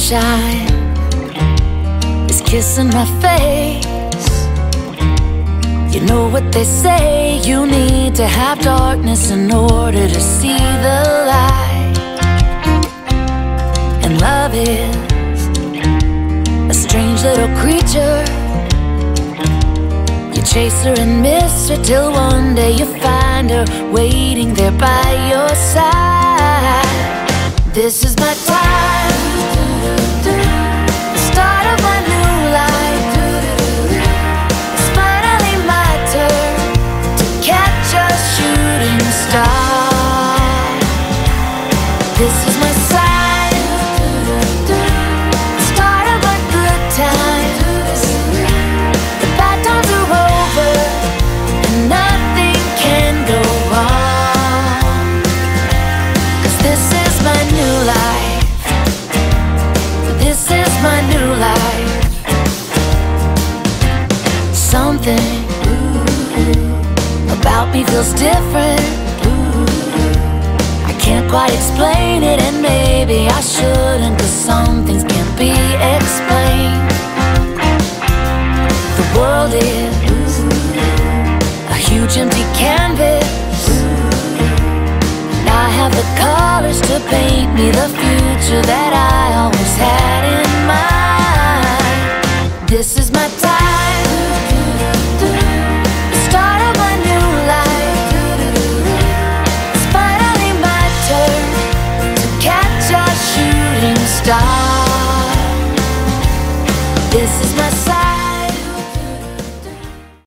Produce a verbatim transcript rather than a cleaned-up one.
sunshine is kissing my face. You know what they say, you need to have darkness in order to see the light. And love is a strange little creature. You chase her and miss her till one day you find her waiting there by your side. This is my time, the start of my new life. It's finally my turn to catch a shooting star. This is my sign, the start of a good time. The bad times are over and nothing can go wrong, 'cause this is my new life. This is my new life. Something ooh, about me feels different. Ooh, I can't quite explain it, and maybe I shouldn't, 'cause some things can't be explained. The world is ooh, a huge empty canvas. And I have the colors to paint me the future that I always had in mind. This is my time.